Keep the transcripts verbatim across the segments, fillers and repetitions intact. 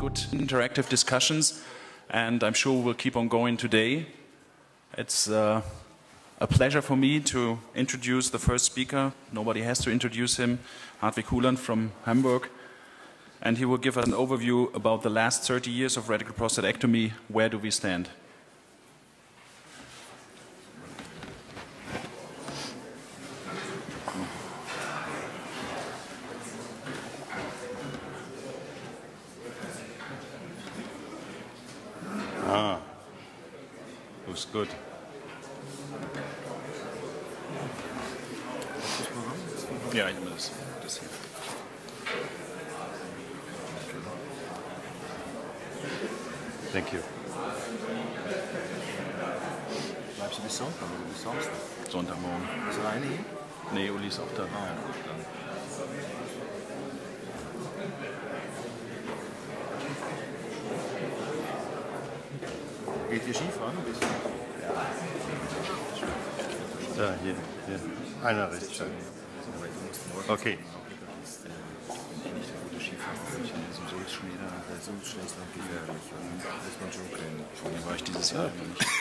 good interactive discussions, and I'm sure we'll keep on going today. It's uh, a pleasure for me to introduce the first speaker. Nobody has to introduce him, Hartwig Huland from Hamburg. And he will give us an overview about the last thirty years of radical prostatectomy. Where do we stand? Ah, looks good. Ja, ich nehme das, das hier. Thank you. Bleibst du bis Sonntag oder bis Samstag? Sonntagmorgen. Ist er eine hier? Nee, Uli ist auch da. Ah ja, gut, dann. Geht ihr Skifahren ein bisschen? Da, hier, hier. Einer rechts. Okay. Vorher war ich dieses Jahr noch nicht.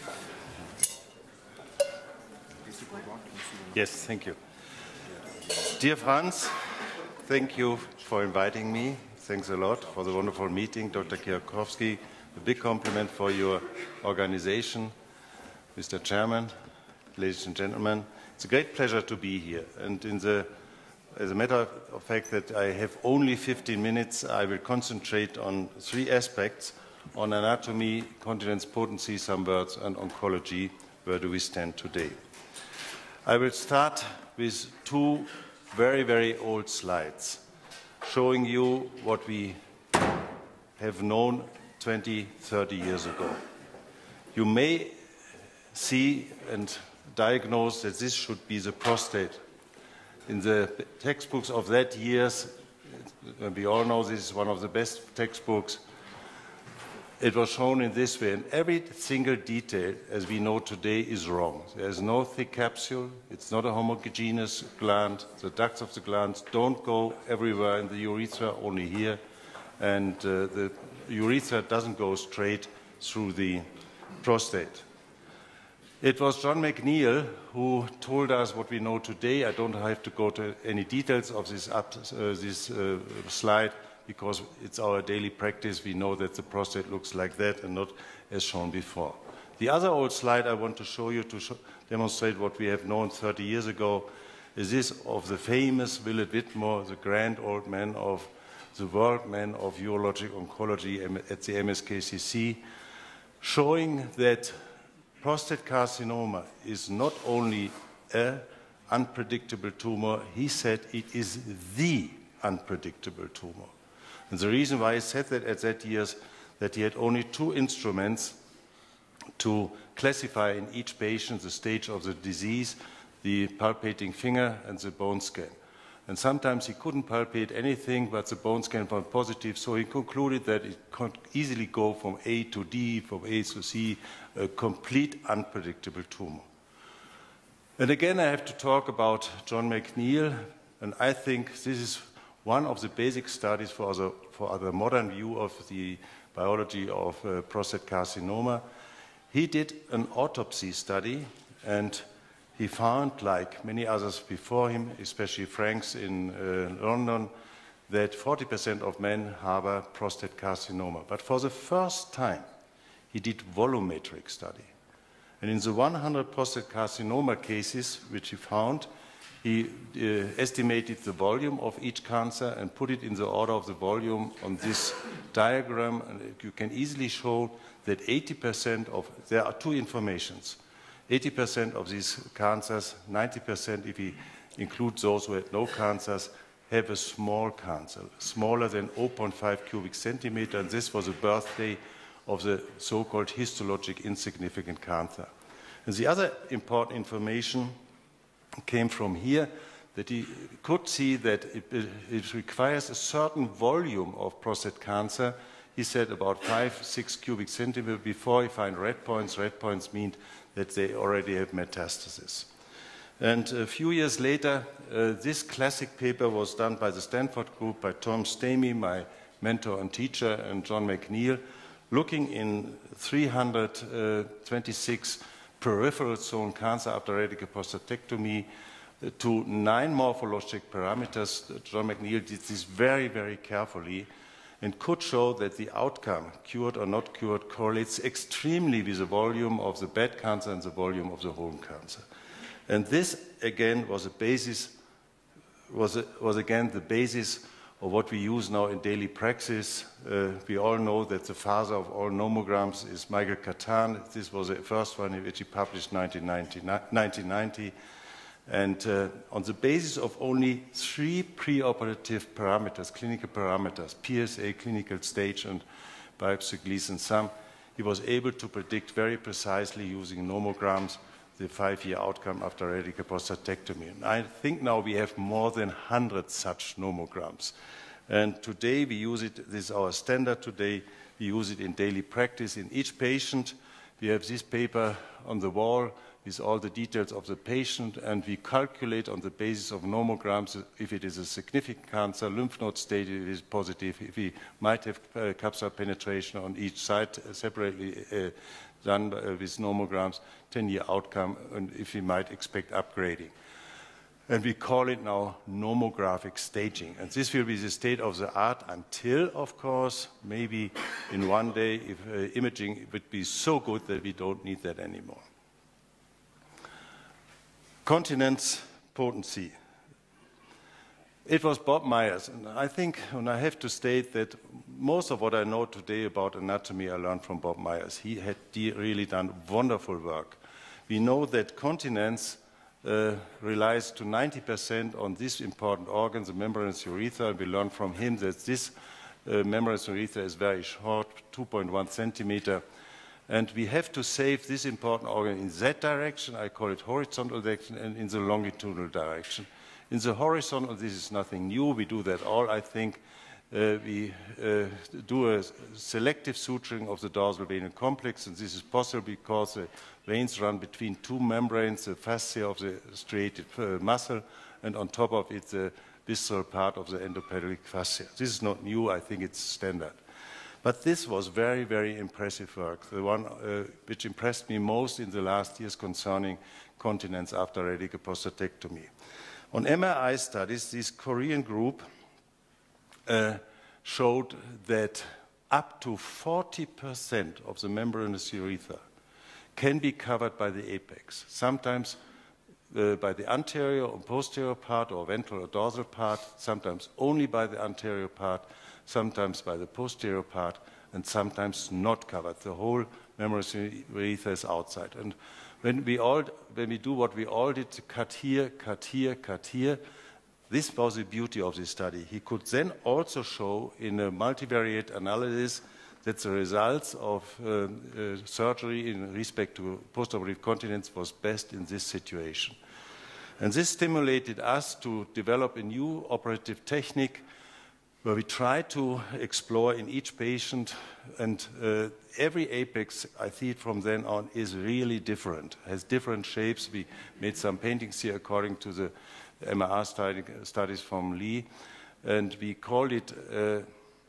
Yes, thank you. Dear Franz, thank you for inviting me. Thanks a lot for the wonderful meeting. Doctor Kierkowski, a big compliment for your organization. Mister Chairman, ladies and gentlemen, it's a great pleasure to be here. And in the, as a matter of fact that I have only fifteen minutes, I will concentrate on three aspects: on anatomy, continence potency, some words, and oncology. Where do we stand today? I will start with two very, very old slides showing you what we have known twenty, thirty years ago. You may see and diagnose that this should be the prostate. In the textbooks of that years, we all know this is one of the best textbooks, it was shown in this way, and every single detail, as we know today, is wrong. There is no thick capsule, it's not a homogeneous gland, the ducts of the glands don't go everywhere in the urethra, only here, and uh, the urethra doesn't go straight through the prostate. It was John McNeil who told us what we know today. I don't have to go to any details of this, up, uh, this uh, slide, because it's our daily practice. We know that the prostate looks like that and not as shown before. The other old slide I want to show you to show, demonstrate what we have known thirty years ago is this of the famous Willett Whitmore, the grand old man of the world man of urologic oncology at the M S K C C, showing that prostate carcinoma is not only an unpredictable tumor, he said it is the unpredictable tumor. And the reason why he said that at that years, that he had only two instruments to classify in each patient the stage of the disease, the palpating finger and the bone scan. And sometimes he couldn't palpate anything, but the bone scan was positive, so he concluded that it could easily go from A to D, from A to C, a complete unpredictable tumor. And again, I have to talk about John McNeil, and I think this is one of the basic studies for the, for the modern view of the biology of uh, prostate carcinoma. He did an autopsy study, and he found, like many others before him, especially Franks in uh, London, that forty percent of men harbor prostate carcinoma. But for the first time, he did volumetric study. And in the one hundred prostate carcinoma cases which he found, he uh, estimated the volume of each cancer and put it in the order of the volume on this diagram. And you can easily show that eighty percent of, there are two informations, eighty percent of these cancers, ninety percent if we include those who had no cancers, have a small cancer, smaller than zero point five cubic centimeter, and this was the birthday of the so-called histologic insignificant cancer. And the other important information came from here, that he could see that it, it requires a certain volume of prostate cancer. He said about five, six cubic centimeters before he find red points. Red points mean that they already have metastasis. And a few years later, uh, this classic paper was done by the Stanford group, by Tom Stamey, my mentor and teacher, and John McNeil, looking in three hundred twenty-six peripheral zone cancer after radical prostatectomy uh, to nine morphologic parameters. John McNeil did this very, very carefully and could show that the outcome, cured or not cured, correlates extremely with the volume of the bed cancer and the volume of the home cancer. And this, again, was a basis, was, a, was again the basis of what we use now in daily practice. Uh, we all know that the father of all nomograms is Michael Catan. This was the first one which he published in nineteen ninety. And uh, on the basis of only three preoperative parameters, clinical parameters, P S A, clinical stage, and biopsy Gleason sum, he was able to predict very precisely using nomograms the five-year outcome after radical prostatectomy. And I think now we have more than one hundred such nomograms. And today we use it, this is our standard today, we use it in daily practice. In each patient, we have this paper on the wall with all the details of the patient, and we calculate on the basis of nomograms if it is a significant cancer, lymph node state, if it is positive, if we might have uh, capsular penetration on each side uh, separately uh, done uh, with nomograms, ten-year outcome, and if we might expect upgrading. And we call it now nomographic staging. And this will be the state of the art until, of course, maybe in one day, if uh, imaging would be so good that we don't need that anymore. Continence potency. It was Bob Myers, and I think, and I have to state that most of what I know today about anatomy I learned from Bob Myers. He had really done wonderful work. We know that continence uh, relies to ninety percent on this important organ, the membranous urethra, and we learned from him that this uh, membranous urethra is very short, two point one centimeter, and we have to save this important organ in that direction, I call it horizontal direction, and in the longitudinal direction. In the horizontal, this is nothing new, we do that all, I think. Uh, we uh, do a selective suturing of the dorsal venous complex, and this is possible because the veins run between two membranes, the fascia of the striated uh, muscle, and on top of it, the visceral part of the endopelvic fascia. This is not new, I think it's standard. But this was very, very impressive work, the one uh, which impressed me most in the last years concerning continence after radical prostatectomy. On M R I studies, this Korean group uh, showed that up to forty percent of the membranous urethra can be covered by the apex, sometimes uh, by the anterior or posterior part or ventral or dorsal part, sometimes only by the anterior part, sometimes by the posterior part, and sometimes not covered. The whole membranous urethra is outside. And when we, all, when we do what we all did, cut here, cut here, cut here, this was the beauty of this study. He could then also show in a multivariate analysis that the results of uh, uh, surgery in respect to postoperative continence was best in this situation. And this stimulated us to develop a new operative technique where we try to explore in each patient, and uh, every apex, I see it from then on, is really different, has different shapes. We made some paintings here according to the M R I study, studies from Lee, and we called it uh,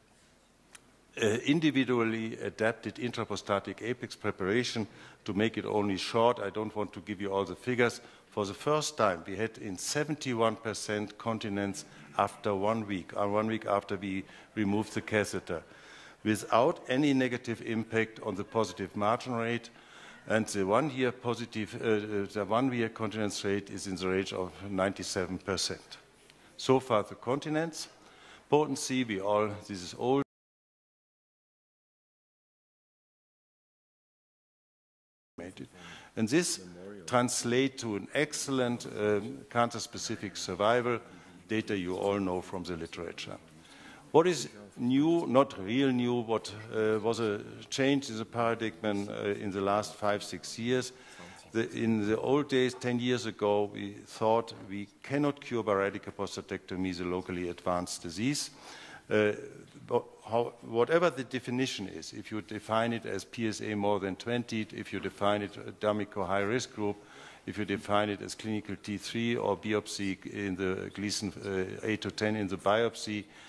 uh, individually adapted intraprostatic apex preparation to make it only short. I don't want to give you all the figures. For the first time, we had in seventy-one percent continence after one week, or one week after we removed the catheter, without any negative impact on the positive margin rate. And the one-year positive, uh, the one-year continence rate is in the range of ninety-seven percent. So far, the continence potency, we all, this is old. And this translates to an excellent um, cancer-specific survival data you all know from the literature. What is new, not real new, what uh, was a change in the paradigm uh, in the last five, six years. The, in the old days, ten years ago, we thought we cannot cure by radical prostatectomy the locally advanced disease. Uh, how, whatever the definition is, if you define it as P S A more than twenty, if you define it a D'Amico high-risk group, if you define it as clinical T three or biopsy in the Gleason uh, eight to ten in the biopsy,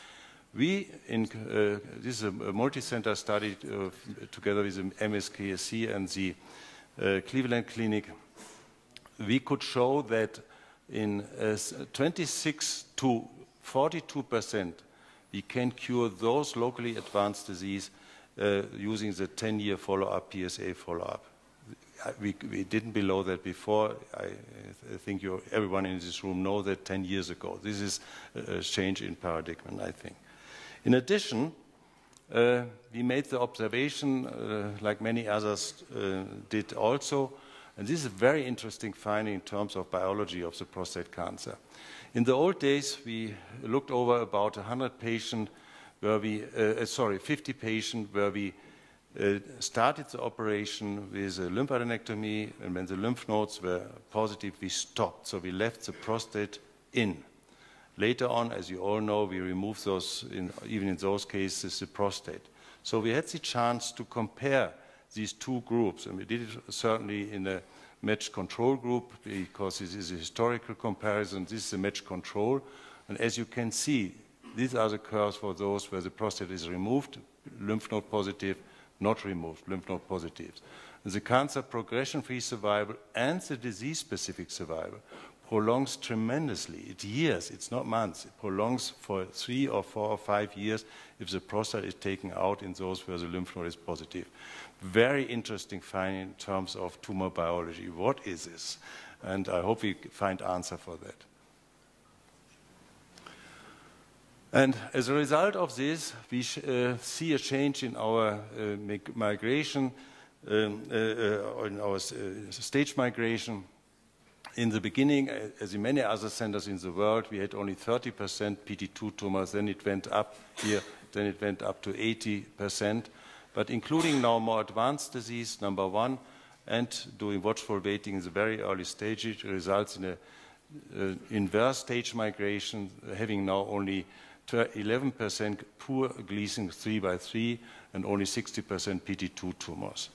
We, in, uh, this is a multi-center study uh, together with the M S K S C and the uh, Cleveland Clinic. We could show that in uh, twenty-six to forty-two percent we can cure those locally advanced disease uh, using the ten-year follow-up, P S A follow-up. We, we didn't below that before. I, I think you, everyone in this room knows that ten years ago. This is a change in paradigm, I think. In addition, uh, we made the observation, uh, like many others uh, did also, and this is a very interesting finding in terms of biology of the prostate cancer. In the old days, we looked over about one hundred patients where we, uh, sorry, fifty patients where we uh, started the operation with a lymphadenectomy, and when the lymph nodes were positive, we stopped. So we left the prostate in. Later on, as you all know, we removed those, in, even in those cases, the prostate. So we had the chance to compare these two groups, and we did it certainly in a matched control group because this is a historical comparison. This is a matched control, and as you can see, these are the curves for those where the prostate is removed, lymph node positive, not removed, lymph node positives. And the cancer progression-free survival and the disease-specific survival prolongs tremendously. It's years, it's not months. It prolongs for three or four or five years if the prostate is taken out in those where the lymph node is positive. Very interesting finding in terms of tumor biology. What is this? And I hope we find answer for that. And as a result of this, we uh, see a change in our uh, migration, um, uh, uh, in our uh, stage migration. In the beginning, as in many other centers in the world, we had only thirty percent P T two tumors, then it went up here, then it went up to eighty percent. But including now more advanced disease, number one, and doing watchful waiting in the very early stages results in an uh, inverse stage migration, having now only eleven percent poor Gleason three by three and only sixty percent P T two tumors.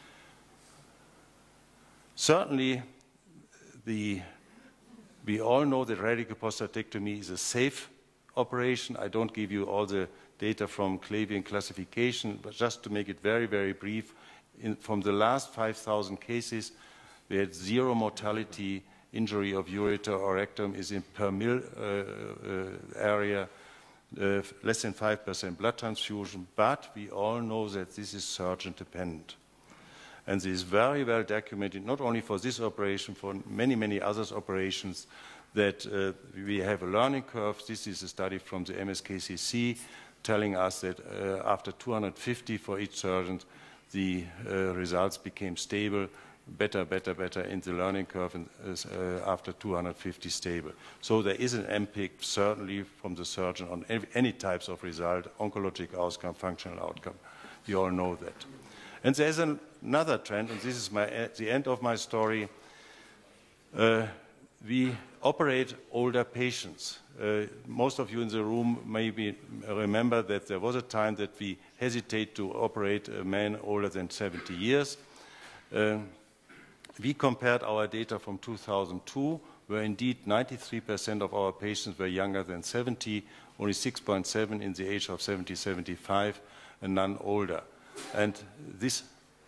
Certainly, The, we all know that radical prostatectomy is a safe operation. I don't give you all the data from Clavian classification, but just to make it very, very brief, in, from the last five thousand cases, we had zero mortality. Injury of ureter or rectum is in per mil uh, uh, area, uh, less than five percent blood transfusion, but we all know that this is surgeon dependent. And this is very well documented, not only for this operation, for many, many other operations, that uh, we have a learning curve. This is a study from the M S K C C telling us that uh, after two hundred fifty for each surgeon, the uh, results became stable, better, better, better in the learning curve, and uh, after two hundred fifty stable. So there is an impact, certainly, from the surgeon on any, any types of result, oncologic outcome, functional outcome. You all know that. And there's an, another trend, and this is my, uh, the end of my story. Uh, we operate older patients. Uh, most of you in the room maybe remember that there was a time that we hesitate to operate a man older than seventy years. Uh, we compared our data from two thousand two, where indeed ninety-three percent of our patients were younger than seventy, only six point seven in the age of seventy, seventy-five, and none older. And this,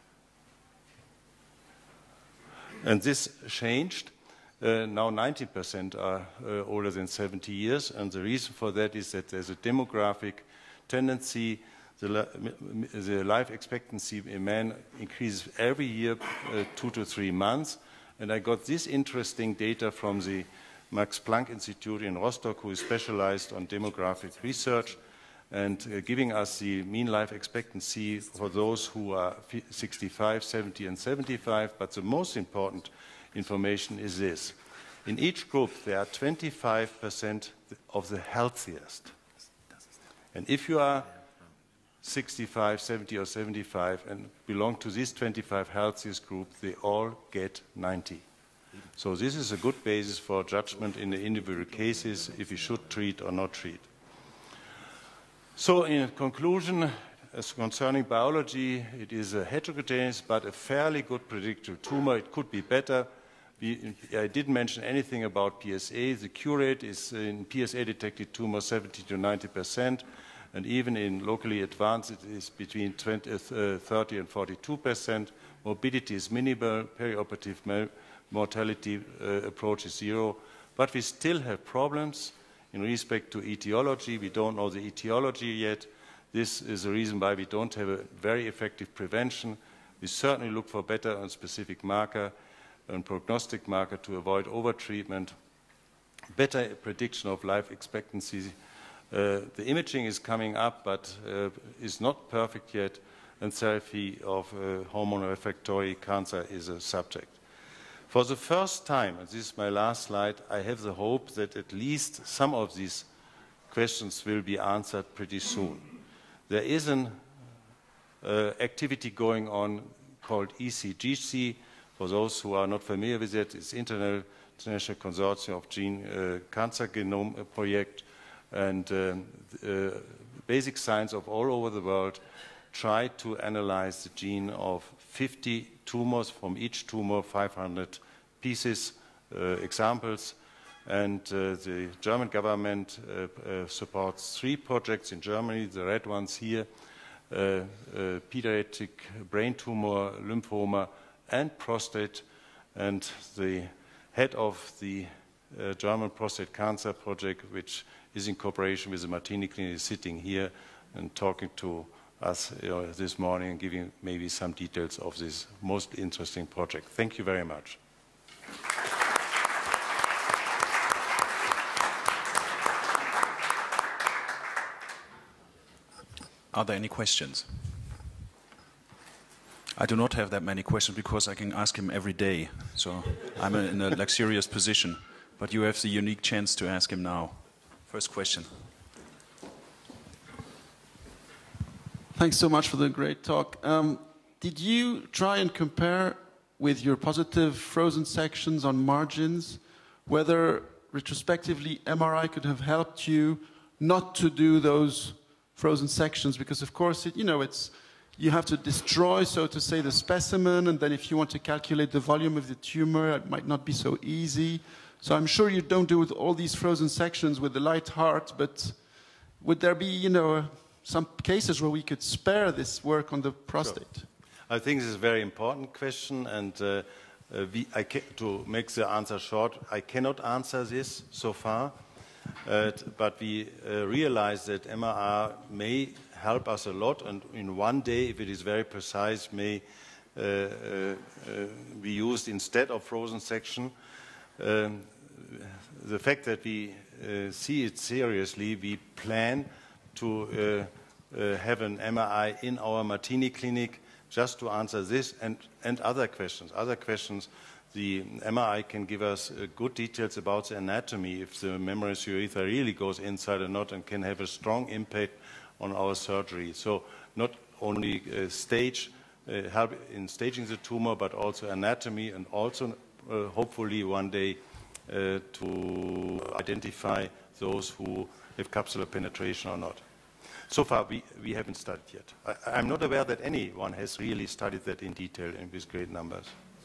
and this changed. Uh, now ninety percent are uh, older than seventy years, and the reason for that is that there's a demographic tendency. The, the life expectancy in men increases every year, uh, two to three months. And I got this interesting data from the Max Planck Institute in Rostock, who is specialized on demographic research, and uh, giving us the mean life expectancy for those who are sixty-five, seventy, and seventy-five. But the most important information is this. In each group, there are twenty-five percent of the healthiest. And if you are sixty-five, seventy, or seventy-five and belong to this twenty-five healthiest group, they all get ninety. So this is a good basis for judgment in the individual cases if you should treat or not treat. So in conclusion, as concerning biology, it is a heterogeneous but a fairly good predictive tumor. It could be better. We, I didn't mention anything about P S A. The cure rate is in P S A-detected tumors seventy to ninety percent, and even in locally advanced, it is between twenty, uh, thirty and forty-two percent. Morbidity is minimal. Perioperative mortality uh, approaches zero. But we still have problems in respect to etiology. We don't know the etiology yet. This is the reason why we don't have a very effective prevention. We certainly look for better and specific marker and prognostic marker to avoid overtreatment, better prediction of life expectancy. Uh, the imaging is coming up, but uh, is not perfect yet, and therapy of uh, hormone refractory cancer is a subject. For the first time, and this is my last slide, I have the hope that at least some of these questions will be answered pretty soon. There is an uh, activity going on called E C G C. For those who are not familiar with it, it's International Consortium of Gene uh, Cancer Genome Project, and um, uh, basic science of all over the world try to analyze the gene of fifty tumors, from each tumor five hundred pieces, uh, examples, and uh, the German government uh, uh, supports three projects in Germany, the red ones here, uh, uh, pediatric brain tumor, lymphoma, and prostate, and the head of the uh, German prostate cancer project, which is in cooperation with the Martini Clinic, is sitting here and talking to us uh, this morning and giving maybe some details of this most interesting project. Thank you very much. Are there any questions? I do not have that many questions because I can ask him every day. So I'm in a luxurious position. But you have the unique chance to ask him now. First question. Thanks so much for the great talk. Um, did you try and compare with your positive frozen sections on margins whether retrospectively M R I could have helped you not to do those frozen sections? Because of course, it, you know, it's you have to destroy, so to say, the specimen, and then if you want to calculate the volume of the tumor, it might not be so easy. So I'm sure you don't do with all these frozen sections with the light heart, but would there be, you know, some cases where we could spare this work on the prostate? Sure. I think this is a very important question, and uh, uh, we, I can, to make the answer short, I cannot answer this so far, uh, but we uh, realize that M R I may help us a lot, and in one day, if it is very precise, may uh, uh, uh, be used instead of frozen section. Um, the fact that we uh, see it seriously, we plan to uh, uh, have an M R I in our Martini clinic just to answer this and, and other questions. Other questions, the M R I can give us uh, good details about the anatomy, if the membranous urethra really goes inside or not, and can have a strong impact on our surgery. So not only uh, stage, uh, help in staging the tumor, but also anatomy, and also uh, hopefully one day uh, to identify those who have capsular penetration or not. So far, we, we haven't studied yet. I, I'm not aware that anyone has really studied that in detail and with great numbers.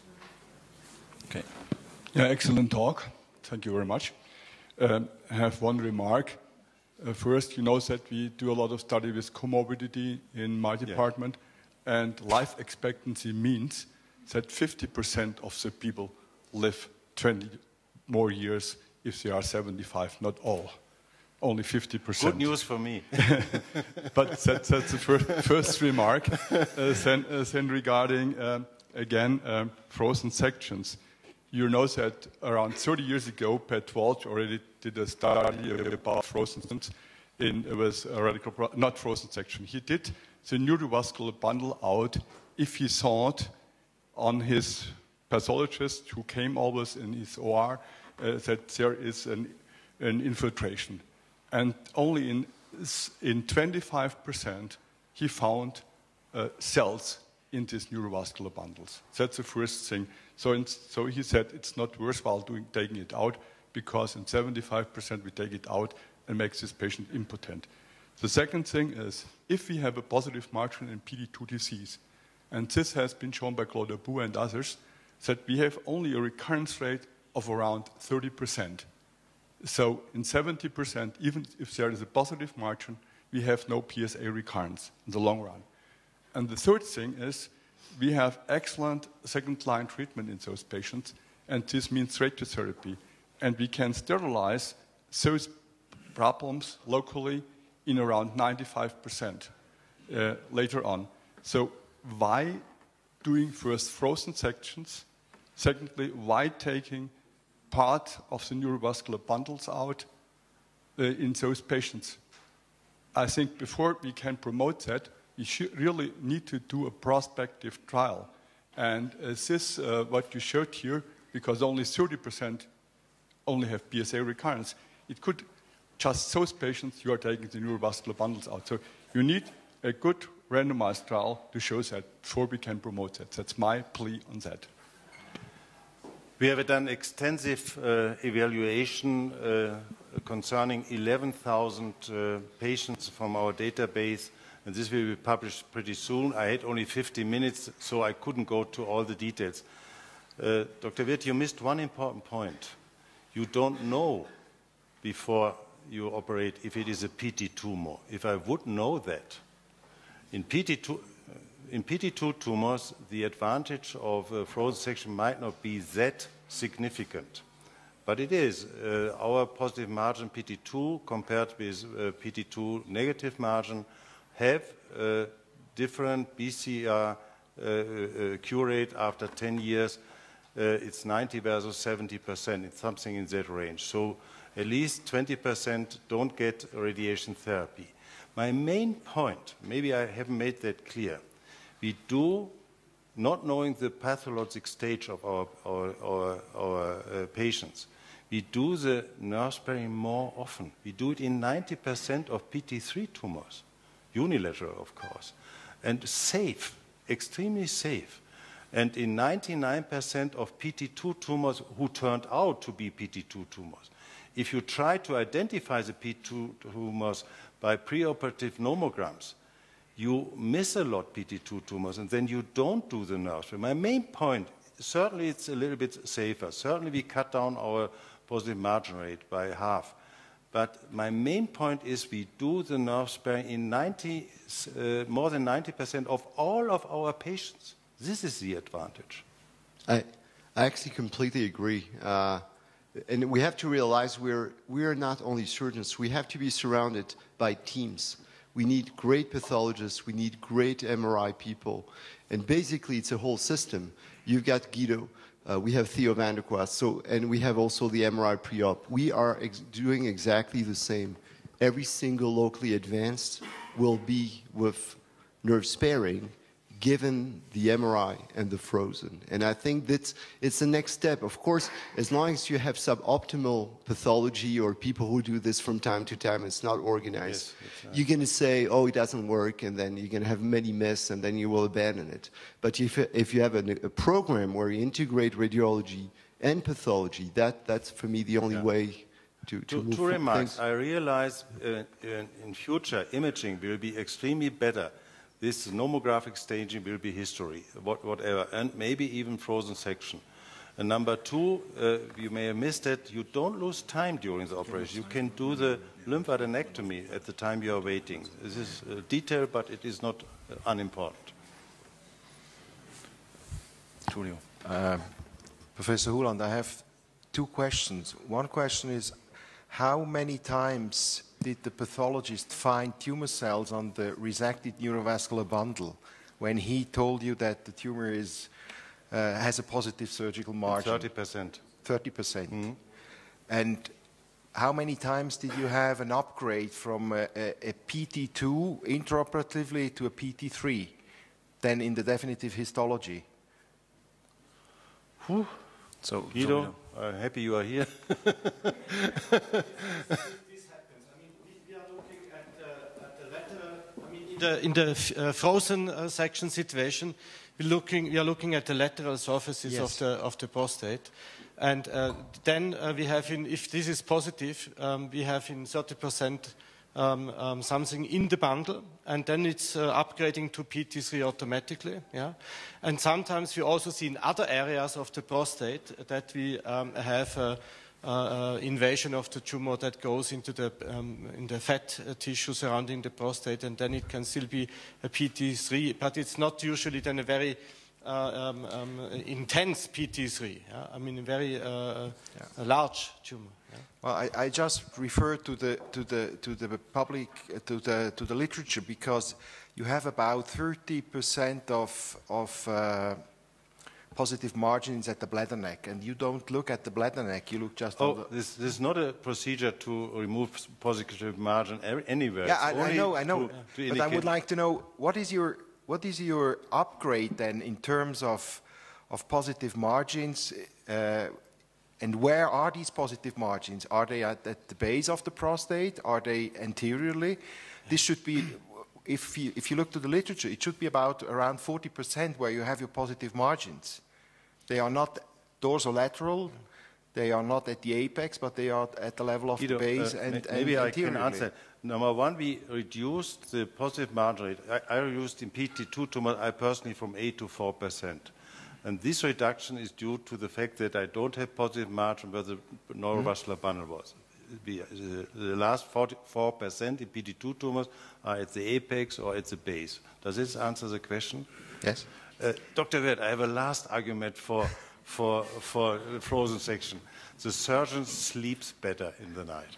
Okay. Yeah, excellent talk. Thank you very much. Um, I have one remark. Uh, first, you know that we do a lot of study with comorbidity in my department, yeah. And life expectancy means that fifty percent of the people live twenty more years if they are seventy-five, not all. Only fifty percent. Good news for me. But that, that's the first, first remark. Uh, then, uh, then regarding, um, again, um, frozen sections. You know that around thirty years ago, Pat Walsh already did a study about frozen sections in, with a radical, not frozen section. He did the neurovascular bundle out if he thought on his pathologist who came always in his O R uh, that there is an, an infiltration. And only in, in twenty-five percent he found uh, cells in these neurovascular bundles. That's the first thing. So, in, so he said it's not worthwhile doing, taking it out, because in seventy-five percent we take it out and makes this patient impotent. The second thing is, if we have a positive margin in P D two disease, and this has been shown by Claude Abou and others, that we have only a recurrence rate of around thirty percent. So in seventy percent, even if there is a positive margin, we have no P S A recurrence in the long run. And the third thing is we have excellent second-line treatment in those patients, and this means radiotherapy. And we can sterilize those problems locally in around ninety-five percent uh, later on. So why doing first frozen sections? Secondly, why taking part of the neurovascular bundles out uh, in those patients? I think before we can promote that, we should really need to do a prospective trial. And uh, this, uh, what you showed here, because only thirty percent only have P S A recurrence, it could just those patients you are taking the neurovascular bundles out. So you need a good randomized trial to show that before we can promote that. That's my plea on that. We have done extensive uh, evaluation uh, concerning eleven thousand uh, patients from our database, and this will be published pretty soon. I had only fifty minutes, so I couldn't go to all the details. Uh, Doctor Wirth, you missed one important point. You don't know before you operate if it is a P T tumor. If I would know that, in P T two, in P T two tumors, the advantage of a frozen section might not be that significant. But it is. Uh, our positive margin P T two compared with uh, P T two negative margin have uh, different B C R uh, uh, cure rate after ten years. Uh, it's ninety versus seventy percent. It's something in that range. So at least twenty percent don't get radiation therapy. My main point, maybe I haven't made that clear, we do, not knowing the pathologic stage of our, our, our, our uh, patients, we do the nerve sparing more often. We do it in ninety percent of P T three tumors, unilateral of course, and safe, extremely safe. And in ninety-nine percent of P T two tumors who turned out to be P T two tumors, if you try to identify the P T two tumors by preoperative nomograms, you miss a lot P T two tumors, and then you don't do the nerve sparing. My main point, certainly it's a little bit safer. Certainly we cut down our positive margin rate by half. But my main point is we do the nerve sparing in ninety, uh, more than ninety percent of all of our patients. This is the advantage. I, I actually completely agree. Uh, and we have to realize we're, we're not only surgeons, we have to be surrounded by teams. We need great pathologists, we need great M R I people. And basically it's a whole system. You've got Guido, uh, we have Theo van der Kwast, so, and we have also the M R I pre-op. We are ex doing exactly the same. Every single locally advanced will be with nerve sparing, given the M R I and the frozen. And I think that it's the next step. Of course, as long as you have suboptimal pathology or people who do this from time to time, it's not organized. Yes, you're going to say, oh, it doesn't work, and then you're going to have many myths, and then you will abandon it. But if, if you have a, a program where you integrate radiology and pathology, that, that's, for me, the only yeah. way to, to Two, move two remarks. things. I realize uh, in, in future, imaging will be extremely better. This nomographic staging will be history, what, whatever, and maybe even frozen section. And number two, uh, you may have missed it, you don't lose time during the operation. You can do the lymphadenectomy at the time you are waiting. This is a detail, but it is not uh, unimportant. Julio. Uh, Professor Huland, I have two questions. One question is, how many times did the pathologist find tumor cells on the resected neurovascular bundle when he told you that the tumor is, uh, has a positive surgical margin? thirty percent. thirty percent. Mm-hmm. And how many times did you have an upgrade from a, a, a P T two intraoperatively to a P T three, then in the definitive histology? Whew. So, Guido, I'm happy you are here. In the, in the uh, frozen uh, section situation, we're looking, we are looking at the lateral surfaces yes. of, the, of the prostate. And uh, then uh, we have, in, if this is positive, um, we have in thirty percent um, um, something in the bundle, and then it's uh, upgrading to P T three automatically. Yeah, and sometimes we also see in other areas of the prostate that we um, have a, a invasion of the tumor that goes into the um, in the fat uh, tissue surrounding the prostate, and then it can still be a P T three, but it's not usually then a very Uh, um, um, intense P T three. Yeah? I mean, a very uh, yeah. a large tumor. Yeah? Well, I, I just refer to the to the to the public uh, to the to the literature because you have about thirty percent of of uh, positive margins at the bladder neck, and you don't look at the bladder neck. You look just. Oh, on the this, this is not a procedure to remove positive margin anywhere. Yeah, I, I know, I know. To, to but I would like to know what is your What is your upgrade then in terms of, of positive margins, uh, and where are these positive margins? Are they at, at the base of the prostate? Are they anteriorly? This should be, if you, if you look to the literature, it should be about around forty percent where you have your positive margins. They are not dorsolateral, they are not at the apex, but they are at the level of Guido, the base uh, and, maybe and I can answer. Number one, we reduced the positive margin rate. I, I reduced in P T two tumor, I personally, from eight to four percent. And this reduction is due to the fact that I don't have positive margin where the neurovascular bundle was. The, the last forty-four percent in P T two tumors are at the apex or at the base. Does this answer the question? Yes. Uh, Doctor Wirth, I have a last argument for, for, for the frozen section. The surgeon sleeps better in the night.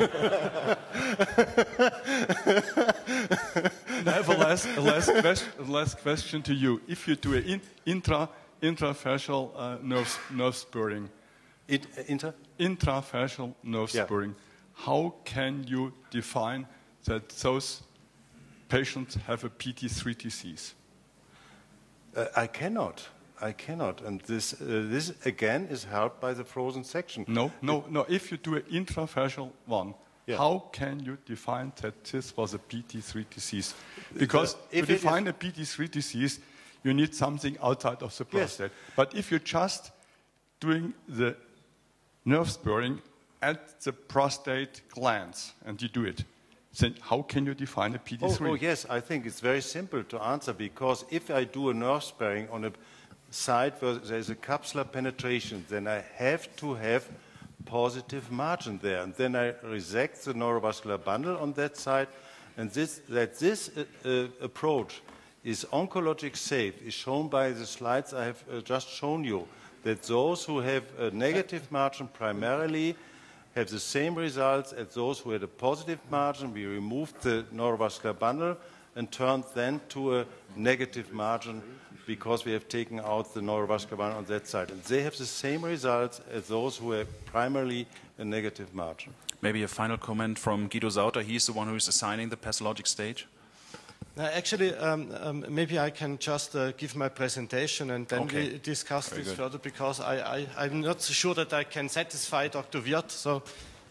I have a last, a last, question, a last question to you. If you do an in, intra, intrafascial uh, nerve, nerve spurring, It, uh, inter? intrafascial nerve Yeah. spurring, how can you define that those patients have a P T three disease? Uh, I cannot. I cannot, and this, uh, this again is helped by the frozen section. No, no, no. If you do an intrafascial one, Yeah. how can you define that this was a P T three disease? Because if to it define is- a P T three disease, you need something outside of the Yes. prostate. But if you're just doing the nerve spurring at the prostate glands, and you do it, then how can you define a P T three? Oh, oh, yes, I think it's very simple to answer, because if I do a nerve sparing on a site where there's a capsular penetration, then I have to have positive margin there. And then I resect the neurovascular bundle on that side. And this, that this uh, uh, approach is oncologic safe is shown by the slides I have uh, just shown you, that those who have a negative margin primarily have the same results as those who had a positive margin. We removed the neurovascular bundle and turned then to a negative margin because we have taken out the neurovascular bundle on that side. And they have the same results as those who have primarily a negative margin. Maybe a final comment from Guido Sauter. He's the one who is assigning the pathologic stage. Uh, actually, um, um, maybe I can just uh, give my presentation and then Okay. we discuss Very this good. further, because I, I, I'm not so sure that I can satisfy Doctor Wirth. So.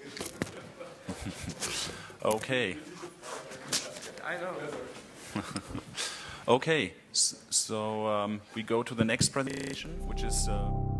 Okay. I know. Okay, S- so um, we go to the next presentation, which is. Uh